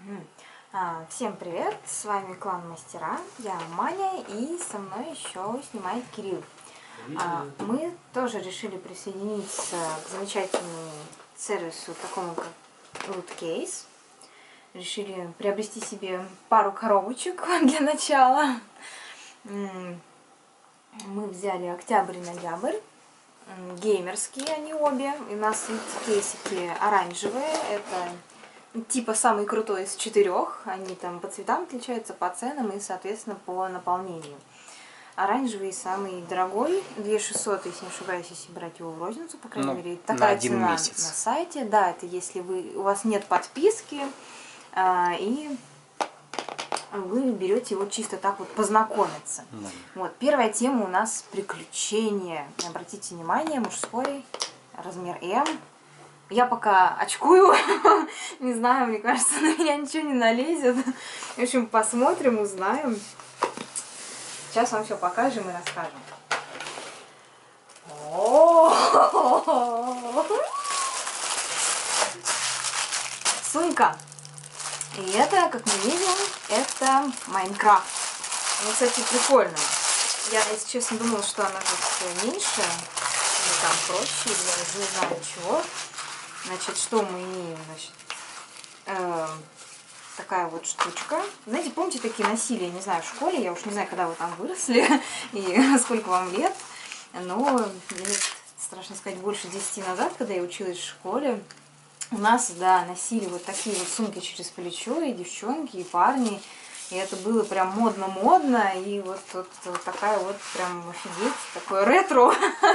Всем привет, с вами клан Мастера, я Маня, и со мной еще снимает Кирилл. Мы тоже решили присоединиться к замечательному сервису, такому как Lootcase. Решили приобрести себе пару коробочек для начала. Мы взяли октябрь и ноябрь, геймерские они обе. И у нас кейсики оранжевые, это типа самый крутой из 4, они там по цветам отличаются, по ценам и, соответственно, по наполнению. Оранжевый самый дорогой, 2600, если не ошибаюсь, если брать его в розницу, по крайней мере, такая цена месяц на сайте. Да, это если у вас нет подписки, и вы берете его чисто так вот познакомиться. Вот, первая тема у нас приключения. Обратите внимание, мужской, размер М. Я пока очкую, не знаю, мне кажется, на меня ничего не налезет. В общем, посмотрим, узнаем. Сейчас вам все покажем и расскажем. Сумка. И это, как мы видим, это Майнкрафт. Ну, кстати, прикольно. Я, если честно, думала, что она тут меньше, или там проще, или я не знаю чего. Значит, что мы имеем? Значит, такая вот штучка. Знаете, помните, такие носили, я не знаю, в школе, я уж не знаю, когда вы там выросли и сколько вам лет, но лет, страшно сказать, больше 10 назад, когда я училась в школе, у нас, да, носили вот такие вот сумки через плечо, и девчонки, и парни, и это было прям модно-модно, и вот такая вот прям, офигеть, такое ретро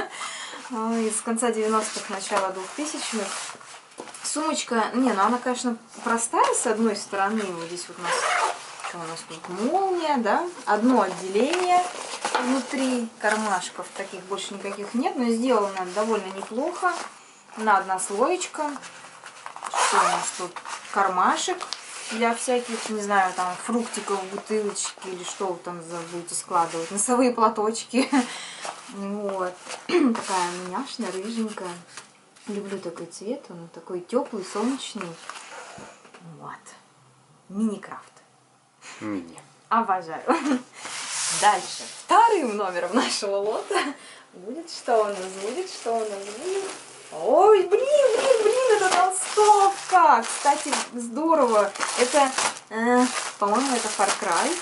из конца 90-х, начала 2000-х. Сумочка, не, ну она, конечно, простая с одной стороны, вот здесь вот у нас, что у нас тут, молния, да, одно отделение внутри, кармашков таких больше никаких нет, но сделано довольно неплохо, на однослоечка. Что у нас тут, кармашек для всяких, не знаю, там, фруктиков, бутылочки или что вы там будете складывать, носовые платочки, вот, такая няшная, рыженькая. Люблю такой цвет, он такой теплый, солнечный. Вот. Мини-крафт. Мини. Обожаю. Дальше. Вторым номером нашего лота будет, что у нас будет. Ой, блин, это толстовка. Кстати, здорово. Это, по-моему, это Far Cry.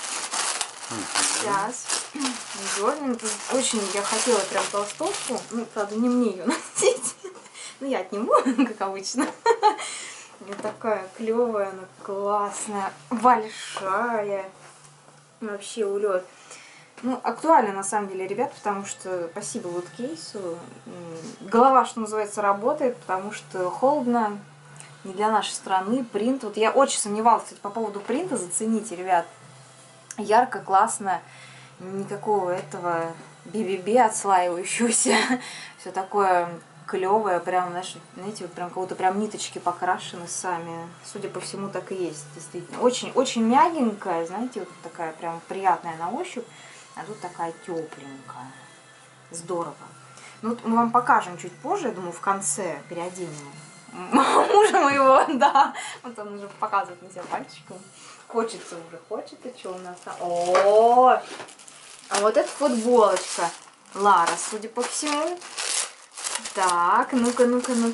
Сейчас. Очень я хотела прям толстовку. Ну, правда, не мне ее носить. Ну, я отниму, как обычно. Вот такая клевая, она классная, большая. Вообще улет. Ну, актуально на самом деле, ребят, потому что спасибо Lootcase. Голова, что называется, работает, потому что холодно. Не для нашей страны. Принт. Вот я очень сомневалась, кстати, по поводу принта. Зацените, ребят. Ярко, классно. Никакого этого би-би-би отслаивающегося. Все такое клевая, прям, знаете, вот прям кого-то прям ниточки покрашены сами. Судя по всему, так и есть, действительно. Очень мягенькая, знаете, вот такая прям приятная на ощупь, а тут такая тепленькая. Здорово. Ну, вот мы вам покажем чуть позже, я думаю, в конце переоденем мужа моего, да. Вот он уже показывает на себя пальчиком. Хочется, а что у нас там? О, а вот эта футболочка Лара, судя по всему. Так, ну-ка.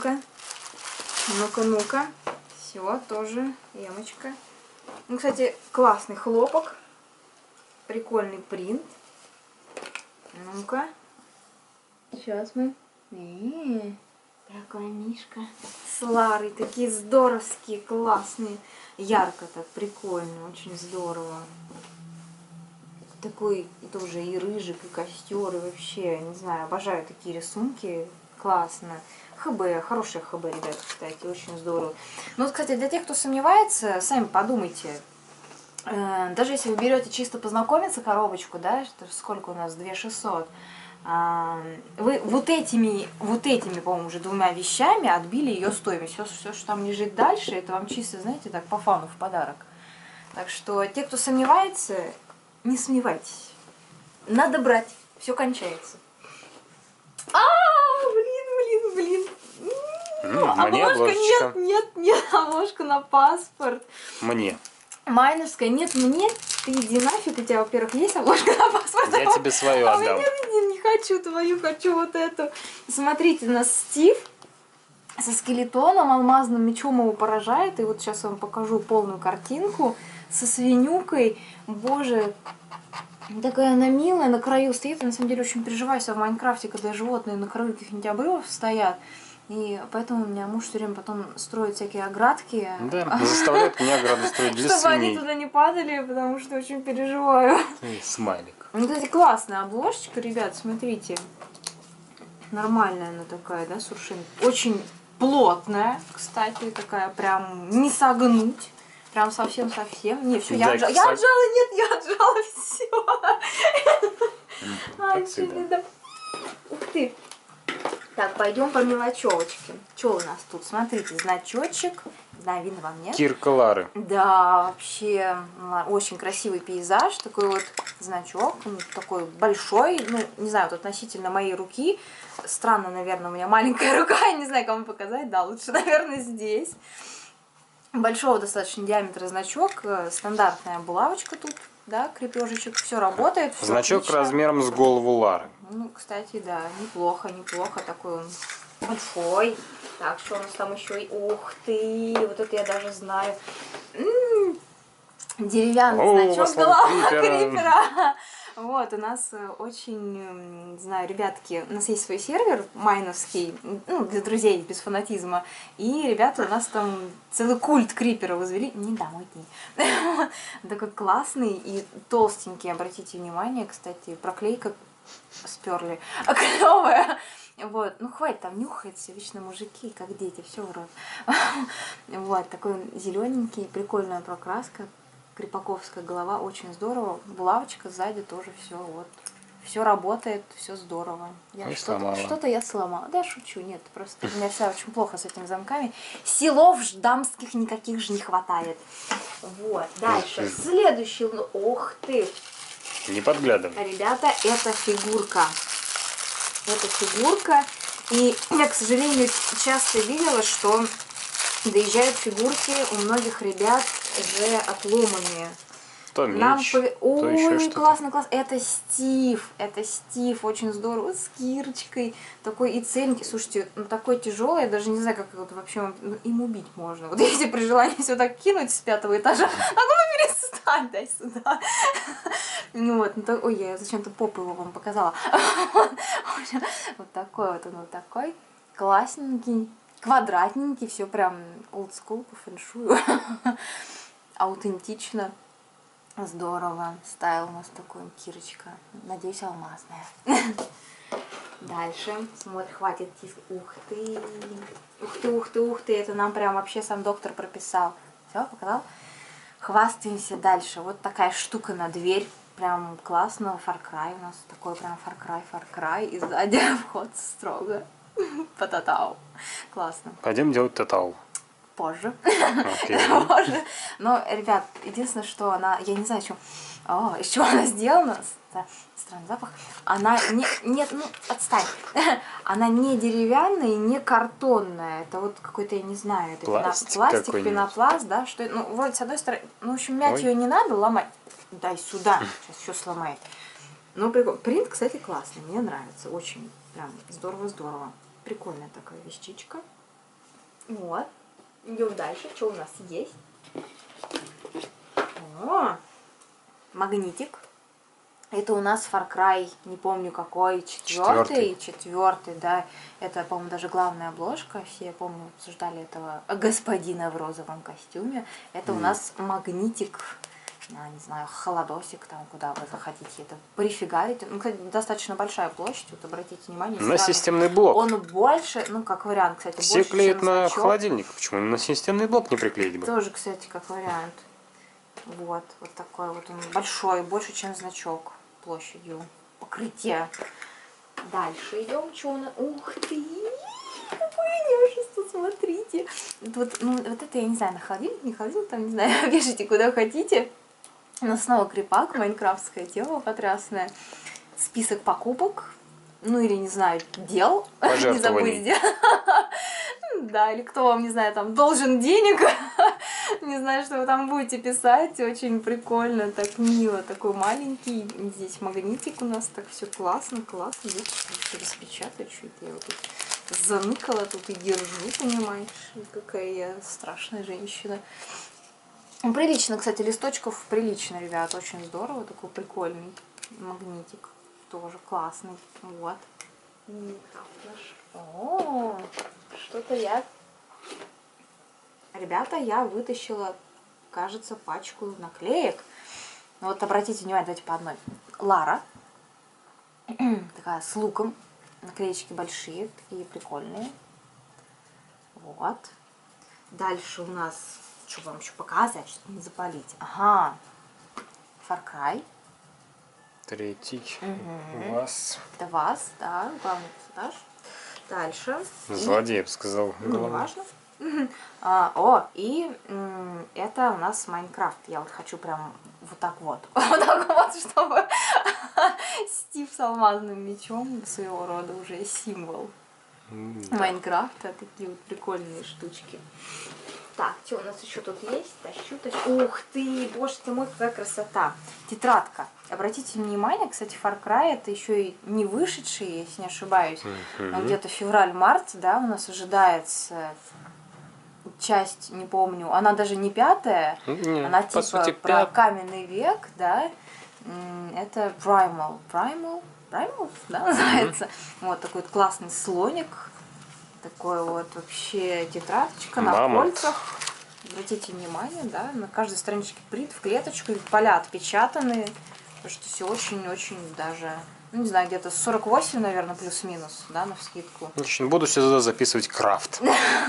Все, тоже эмочка. Ну, кстати, классный хлопок. Прикольный принт. Ну-ка. Сейчас мы. Такой мишка. С Ларой. Такие здоровские, классные. Ярко так, прикольно. Очень здорово. Такой тоже и рыжик, и костер, и вообще, не знаю, обожаю такие рисунки. Классно. ХБ, хорошая ХБ, ребята, кстати, очень здорово. Ну, кстати, для тех, кто сомневается, сами подумайте. Даже если вы берете чисто познакомиться коробочку, да, сколько у нас, 2600, вы вот этими, по-моему, уже 2 вещами отбили ее стоимость. Все, что там лежит дальше, это вам чисто, знаете, так, по фану в подарок. Так что те, кто сомневается, не сомневайтесь. Надо брать. Все кончается. Блин. Мне обложечка. Нет, обложка на паспорт. Мне. Майнерская, нет, мне, ты иди нафиг, у тебя, во-первых, есть обложка на паспорт. Я тебе свою А отдам. я не хочу твою, хочу вот эту. Смотрите, у нас Стив со скелетоном, алмазным мечом его поражает. И вот сейчас я вам покажу полную картинку со свинюкой. Боже, такая она милая, на краю стоит. Я на самом деле очень переживаю себя в Майнкрафте, когда животные на краю каких-нибудь обрывов стоят. И поэтому у меня муж все время потом строит всякие оградки. Да, заставляет меня ограду строить для чтобы они свиней. туда не падали, потому что очень переживаю. Смайлик. Ну, кстати, классная обложечка, ребят, смотрите. Нормальная она такая, да, совершенно. Очень плотная, кстати, такая прям не согнуть. Прям совсем-совсем. Не, все, я отжала. Я отжала, нет, я отжала все. Ух ты. Так, пойдем по мелочевочке. Что у нас тут? Смотрите, значочек. Да, видно вам, нет? Кирка Лары. Да, вообще очень красивый пейзаж. Такой вот значок, такой большой. Ну, не знаю, вот относительно моей руки. Странно, наверное, у меня маленькая рука. Я не знаю, кому показать. Да, лучше, наверное, здесь. Большого достаточно диаметра значок. Стандартная булавочка тут. Да, крепежечек, все работает. Всё Значок отлично. размером с голову Лары. Ну, кстати, да, неплохо, неплохо. Такой он большой. Так, что у нас там еще? Ух ты, вот это я даже знаю. Деревянный значок голова крипера. Вот, у нас очень, не знаю, ребятки, у нас есть свой сервер майновский, ну, для друзей, без фанатизма, и ребята у нас там целый культ крипера возвели, не домой дни. Такой классный и толстенький, обратите внимание, кстати, проклейка сперли, клевая. Вот, ну хватит, там нюхается, вечно мужики, как дети, все в рот. Вот, такой зелененький, прикольная прокраска. Крепаковская голова, очень здорово. Булавочка сзади тоже все, вот. Все работает, все здорово. Что-то я сломала. Да, шучу, нет, просто у меня все очень плохо с этими замками. Силов дамских никаких же не хватает. Вот, дальше. Следующий, ох ты. Не подглядывай. Ребята, это фигурка. Это фигурка. И я, к сожалению, часто видела, что доезжают фигурки у многих ребят уже отломанные. То меч, то еще ой, что-то. классно, классно. Это Стив, очень здорово, с кирочкой, такой и цельненький. Слушайте, ну такой тяжелый, я даже не знаю, как вот вообще им убить можно. Вот если при желании все так кинуть с 5-го этажа, а ну перестань, дай сюда. Ну вот, ой, я зачем-то попу его вам показала. Вот такой вот он, вот такой, классненький. Квадратненький, все прям олдскул по фэншую. Аутентично. Здорово. Стайл у нас такой, кирочка. Надеюсь, алмазная. Дальше. Смотри, хватит тиск. Ух ты. Ух ты, ух ты, ух ты. Это нам прям вообще сам доктор прописал. Все, показал? Хвастаемся дальше. Вот такая штука на дверь. Прям классно. Far Cry у нас такой прям Far Cry. И сзади вход строго. По-татау. Классно. Пойдем делать татау. Позже. Okay. Позже. Но, ребят, единственное, что она, я не знаю, из чего она сделана, странный запах, она не, нет, ну, отстань, она не деревянная и не картонная, это вот какой-то, я не знаю, это пластик, пенопласт, да, что, ну, вроде с одной стороны, ну, в общем, мять ее не надо, ломать, дай сюда, сейчас все сломает. Ну, прикольно. Принт, кстати, классный, мне нравится, очень, прям, здорово-здорово. Прикольная такая вещичка. Вот. Идем дальше. Что у нас есть? О, магнитик. Это у нас Far Cry, не помню какой, четвертый, да. Это, по-моему, даже главная обложка. Все, я помню, обсуждали этого господина в розовом костюме. Это у нас магнитик. Не знаю, холодосик, там, куда вы захотите это прифигарить. Ну, кстати, достаточно большая площадь, вот обратите внимание. На системный блок. Он больше, ну, как вариант, кстати, все больше, клеят чем на значок. холодильник. Почему на системный блок не приклеить бы? Тоже, кстати, как вариант. Вот такой вот он большой, больше, чем значок площадью покрытия. Дальше идем, что у нас... Ух ты! Какое нежество, смотрите. Вот, ну, вот это, я не знаю, на холодильник, не холодильник, там, не знаю, вешайте куда хотите. У нас снова крепак, майнкрафтская тема потрясная. Список покупок, ну или, не знаю, дел. Не забудь сделать. Да, да, или кто вам, не знаю, там, должен денег, не знаю, что вы там будете писать, очень прикольно, так мило, такой маленький, здесь магнитик у нас, так все классно, классно, здесь что распечатать, что это я вот тут заныкала тут и держу, понимаешь, какая я страшная женщина. Прилично, кстати, листочков прилично, ребят, очень здорово, такой прикольный магнитик, тоже классный, вот. О, что-то я... Ребята, я вытащила, кажется, пачку наклеек. Вот обратите внимание, давайте по одной. Лара, такая с луком, наклеечки большие, такие прикольные. Вот. Дальше у нас, что вам еще показать, чтобы не запалить. Ага, Far Cry. Третий. Вас. Это вас, да, главный персонаж. Дальше. Злодей, я бы сказал. Ну, неважно. Это у нас Майнкрафт. Я вот хочу прям вот так вот. Вот так вот, чтобы Стив с алмазным мечом своего рода уже символ Майнкрафта. Такие вот прикольные штучки. Так, что у нас еще тут есть? Тащу. Ух ты, боже ты мой, какая красота. Тетрадка. Обратите внимание, кстати, Far Cry это еще и не вышедший, если не ошибаюсь. Но где-то февраль-март, да, у нас ожидается часть, не помню, она даже не 5-я, она типа сути, про каменный век, да. Это Primal, да, называется. Вот такой вот классный слоник. Такой вот вообще тетрадочка на кольцах. Обратите внимание, да, на каждой страничке принт в клеточку, поля отпечатаны. Потому что все очень-очень даже, ну не знаю, где-то 48, наверное, плюс-минус, да, навскидку. Буду сюда записывать крафт.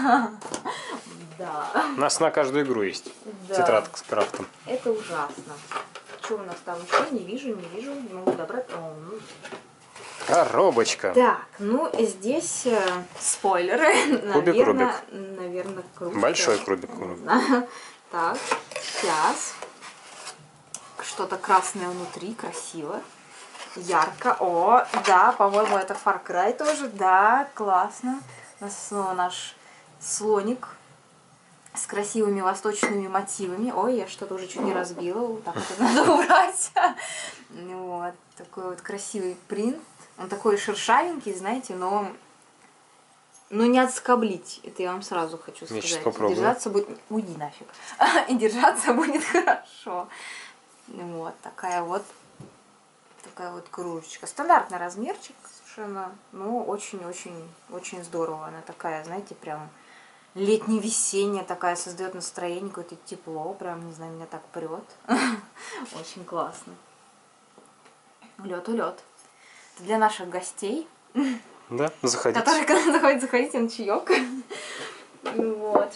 Да. У нас на каждую игру есть тетрадка с крафтом. Это ужасно. Что у нас там еще? Не вижу, не могу добрать. Коробочка. Так, ну здесь спойлеры. Кубик Рубик. Наверное, круто. Большой кубик Рубик. Так, сейчас. Что-то красное внутри, красиво. Ярко. О, да, по-моему, это Far Cry тоже. Да, классно. У нас снова наш слоник с красивыми восточными мотивами. Ой, я что-то уже чуть не разбила. Вот так вот надо убрать. Вот, такой вот красивый принт. Он такой шершавенький, знаете, но не отскоблить. Это я вам сразу хочу сказать. Я сейчас попробую. Держаться будет... Уйди нафиг. И держаться будет хорошо. Вот такая вот кружечка. Стандартный размерчик совершенно, но очень-очень здорово. Она такая, знаете, прям летне-весенняя такая, создает настроение, какое-то тепло, прям, не знаю, меня так прет. Очень классно. Улет. Это для наших гостей. Да, заходите. Которые, когда заходите на чаек. Вот.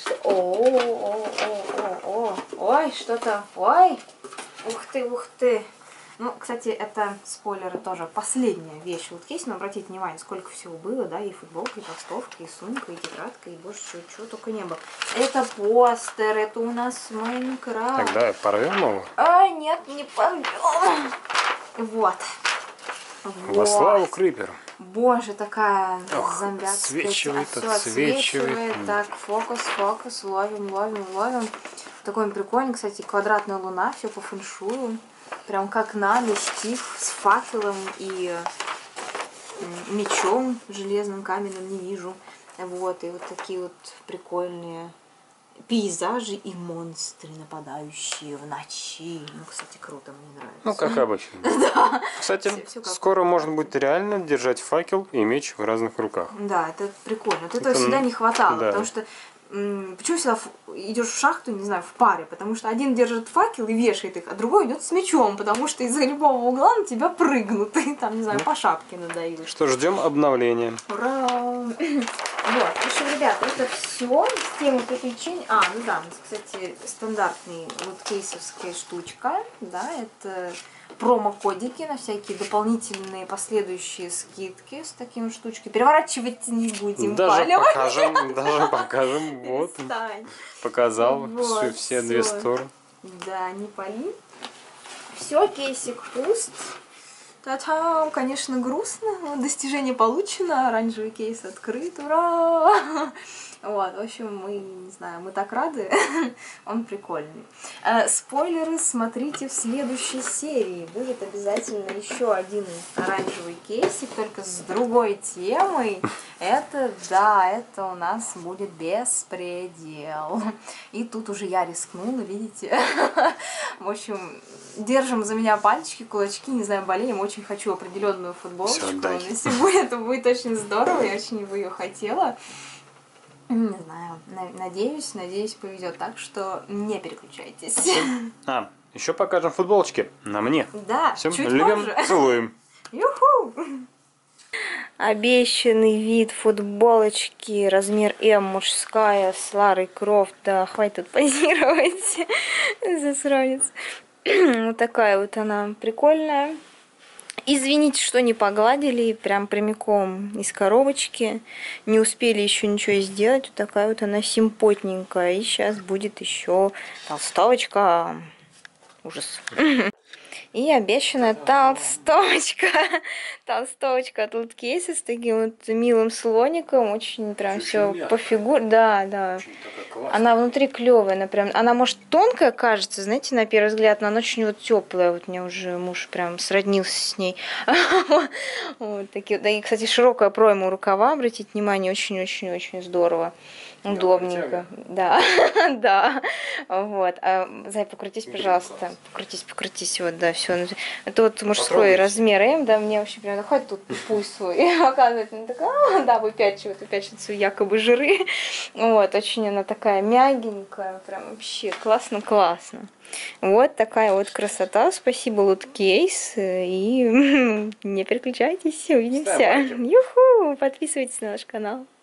Ой, что-то. Ой. Ух ты. Ну, кстати, это спойлеры тоже. Последняя вещь в кейсе, но обратите внимание, сколько всего было, да, и футболка, и толстовка, и сумка, и тетрадка, и боже, чего только не было. Это постер, это у нас Майнкрафт. Тогда порвем его? А, нет, не порвем. Вот. Во славу Крипер. Боже, такая зомбяцкая. Отсвечивает. Так, фокус, ловим. Такой прикольный, кстати, квадратная луна, все по фэншую. Прям как надо, Стив с факелом и мечом железным, каменным, не вижу. Вот, и вот такие вот прикольные пейзажи и монстры, нападающие в ночи. Ну, кстати, круто, мне нравится. Ну, как обычно. Да. Кстати, скоро можно будет реально держать факел и меч в разных руках. Да, это прикольно. Вот этого всегда не хватало, да. Потому что почему всегда идешь в шахту, не знаю, в паре? Потому что один держит факел и вешает их, а другой идет с мечом, потому что из-за любого угла на тебя прыгнут, и там, не знаю, по шапке надают. Что, ждем обновления. Ура! Вот, в общем, ребята, это все с темой приключений. Ну да, кстати, стандартный вот кейсовская штучка, да, это промокодики на всякие дополнительные последующие скидки с такими штучками. Переворачивать не будем. Даже покажем. Вот. Показал вот, все две стороны. Да, не пали. Все, кейсик пуст. Та-та, конечно, грустно. Достижение получено. Оранжевый кейс открыт. Ура! Вот, в общем, мы, не знаю, мы так рады, он прикольный. Спойлеры смотрите в следующей серии. Будет обязательно еще один оранжевый кейсик, только с другой темой. Это, да, это у нас будет беспредел. И тут уже я рискнула, видите. В общем, держим за меня пальчики, кулачки, не знаю, болеем. Очень хочу определенную футболочку. Если будет, то будет очень здорово, я очень бы ее хотела. Не знаю, надеюсь, повезет, так что не переключайтесь. Еще покажем футболочки на мне. Да, всем чуть любим, позже. целуем. Юху! Обещанный вид футболочки, размер М, мужская, с Ларой Крофт. Да, хватит тут позировать, засранец. Вот такая вот она прикольная. Извините, что не погладили, прям прямиком из коробочки. Не успели еще ничего сделать. Вот такая вот она симпотненькая. И сейчас будет еще толстовочка. Ужас. И обещанная толстовочка. Толстовочка от Loot Case с таким вот милым слоником. Очень прям все по фигуре. Да, да. Она внутри клевая, она прям. Она может тонкая кажется, знаете, на первый взгляд, но она очень вот теплая. Вот мне уже муж прям сроднился с ней. Вот такие. Да, и, кстати, широкая пройма рукава, обратите внимание, очень-очень-очень здорово. Удобненько. Да, да. Вот. Зай, покрутись, пожалуйста. Покрутись. Вот, да, все. Это вот мужской размер М, да, мне вообще прям, хоть тут пусть свой. Оказывается, она такая, да, выпячивает свои якобы жиры. Вот, очень она такая мягенькая, прям вообще классно. Вот такая вот красота. Спасибо, Loot Case. И не переключайтесь, увидимся. Юху! Подписывайтесь на наш канал.